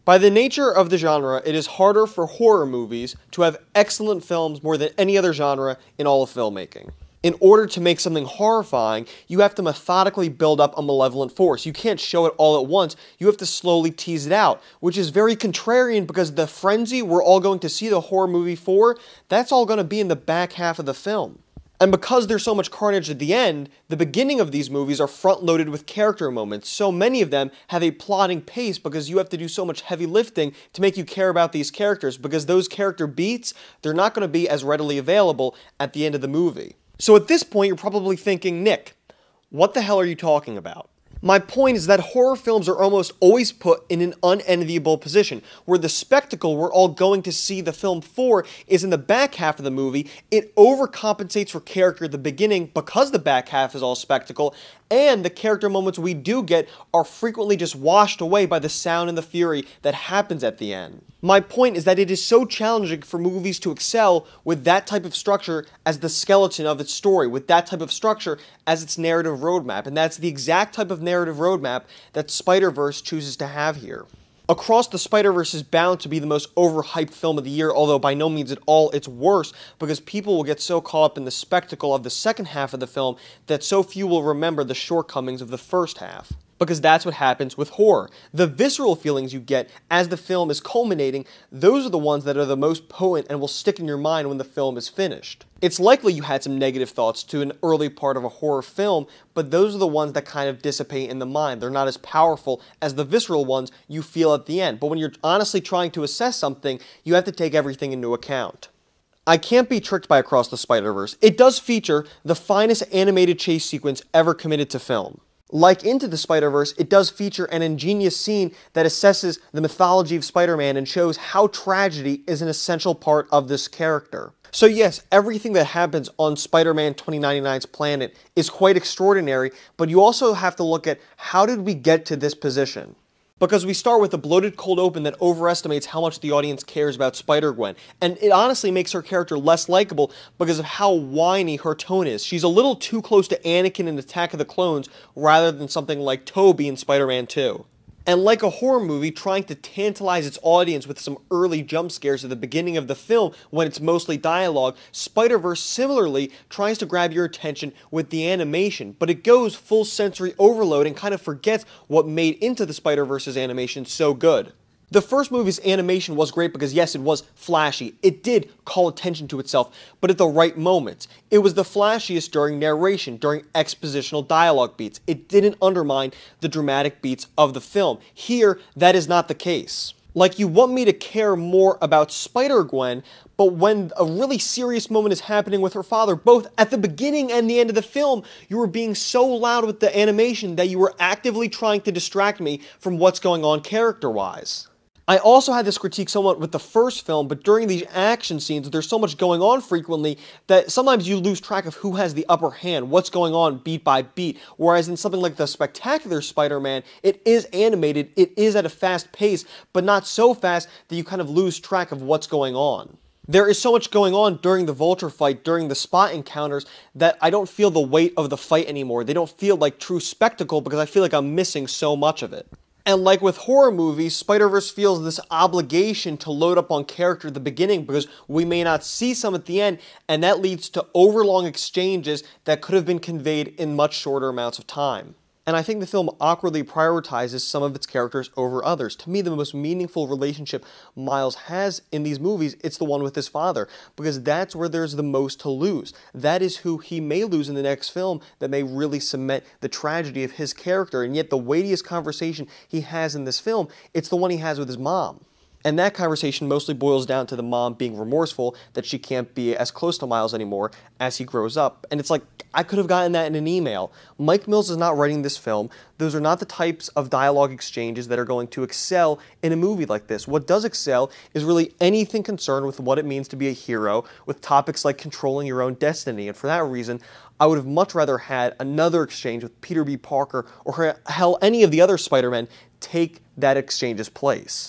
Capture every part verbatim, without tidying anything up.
By the nature of the genre, it is harder for horror movies to have excellent films more than any other genre in all of filmmaking. In order to make something horrifying, you have to methodically build up a malevolent force. You can't show it all at once, you have to slowly tease it out, which is very contrarian because the frenzy we're all going to see the horror movie for, that's all going to be in the back half of the film. And because there's so much carnage at the end, the beginning of these movies are front-loaded with character moments. So many of them have a plotting pace because you have to do so much heavy lifting to make you care about these characters, because those character beats, they're not going to be as readily available at the end of the movie. So at this point, you're probably thinking, Nick, what the hell are you talking about? My point is that horror films are almost always put in an unenviable position, where the spectacle we're all going to see the film for is in the back half of the movie. It overcompensates for character at the beginning because the back half is all spectacle, and the character moments we do get are frequently just washed away by the sound and the fury that happens at the end. My point is that it is so challenging for movies to excel with that type of structure as the skeleton of its story, with that type of structure as its narrative roadmap, and that's the exact type of narrative roadmap that Spider-Verse chooses to have here. Across the Spider-Verse is bound to be the most overhyped film of the year, although by no means at all its worst, because people will get so caught up in the spectacle of the second half of the film that so few will remember the shortcomings of the first half. Because that's what happens with horror. The visceral feelings you get as the film is culminating, those are the ones that are the most potent and will stick in your mind when the film is finished. It's likely you had some negative thoughts to an early part of a horror film, but those are the ones that kind of dissipate in the mind. They're not as powerful as the visceral ones you feel at the end. But when you're honestly trying to assess something, you have to take everything into account. I can't be tricked by Across the Spider-Verse. It does feature the finest animated chase sequence ever committed to film. Like Into the Spider-Verse, it does feature an ingenious scene that assesses the mythology of Spider-Man and shows how tragedy is an essential part of this character. So yes, everything that happens on Spider-Man twenty ninety-nine's planet is quite extraordinary, but you also have to look at how did we get to this position? Because we start with a bloated cold open that overestimates how much the audience cares about Spider-Gwen, and it honestly makes her character less likable because of how whiny her tone is. She's a little too close to Anakin in Attack of the Clones rather than something like Tobey in Spider-Man two. And like a horror movie trying to tantalize its audience with some early jump scares at the beginning of the film when it's mostly dialogue, Spider-Verse similarly tries to grab your attention with the animation, but it goes full sensory overload and kind of forgets what made Into the Spider-Verse's animation so good. The first movie's animation was great because yes, it was flashy. It did call attention to itself, but at the right moments. It was the flashiest during narration, during expositional dialogue beats. It didn't undermine the dramatic beats of the film. Here, that is not the case. Like, you want me to care more about Spider-Gwen, but when a really serious moment is happening with her father, both at the beginning and the end of the film, you were being so loud with the animation that you were actively trying to distract me from what's going on character-wise. I also had this critique somewhat with the first film, but during these action scenes, there's so much going on frequently that sometimes you lose track of who has the upper hand, what's going on beat by beat, whereas in something like the Spectacular Spider-Man, it is animated, it is at a fast pace, but not so fast that you kind of lose track of what's going on. There is so much going on during the Vulture fight, during the spot encounters, that I don't feel the weight of the fight anymore. They don't feel like true spectacle because I feel like I'm missing so much of it. And like with horror movies, Spider-Verse feels this obligation to load up on character at the beginning because we may not see some at the end, and that leads to overlong exchanges that could have been conveyed in much shorter amounts of time. And I think the film awkwardly prioritizes some of its characters over others. To me, the most meaningful relationship Miles has in these movies, it's the one with his father, because that's where there's the most to lose. That is who he may lose in the next film that may really cement the tragedy of his character, and yet the weightiest conversation he has in this film, it's the one he has with his mom. And that conversation mostly boils down to the mom being remorseful that she can't be as close to Miles anymore as he grows up. And it's like, I could have gotten that in an email. Mike Mills is not writing this film. Those are not the types of dialogue exchanges that are going to excel in a movie like this. What does excel is really anything concerned with what it means to be a hero, with topics like controlling your own destiny. And for that reason, I would have much rather had another exchange with Peter B. Parker or hell, any of the other Spider-Men take that exchange's place.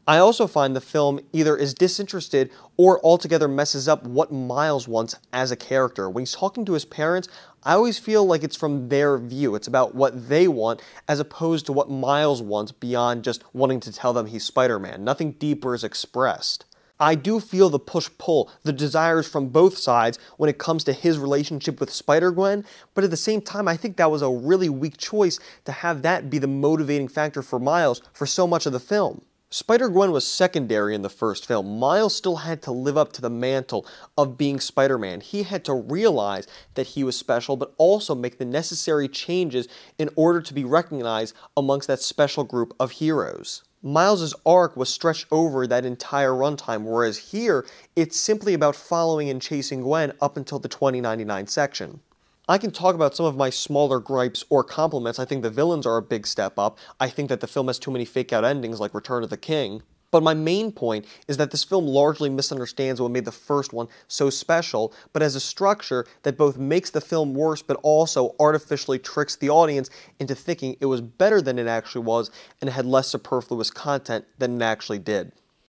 I also find the film either is disinterested or altogether messes up what Miles wants as a character. When he's talking to his parents, I always feel like it's from their view. It's about what they want as opposed to what Miles wants beyond just wanting to tell them he's Spider-Man. Nothing deeper is expressed. I do feel the push-pull, the desires from both sides when it comes to his relationship with Spider-Gwen, but at the same time, I think that was a really weak choice to have that be the motivating factor for Miles for so much of the film. Spider-Gwen was secondary in the first film. Miles still had to live up to the mantle of being Spider-Man. He had to realize that he was special, but also make the necessary changes in order to be recognized amongst that special group of heroes. Miles' arc was stretched over that entire runtime, whereas here, it's simply about following and chasing Gwen up until the twenty ninety-nine section. I can talk about some of my smaller gripes or compliments. I think the villains are a big step up. I think that the film has too many fake-out endings like Return of the King. But my main point is that this film largely misunderstands what made the first one so special, but has a structure that both makes the film worse but also artificially tricks the audience into thinking it was better than it actually was and had less superfluous content than it actually did.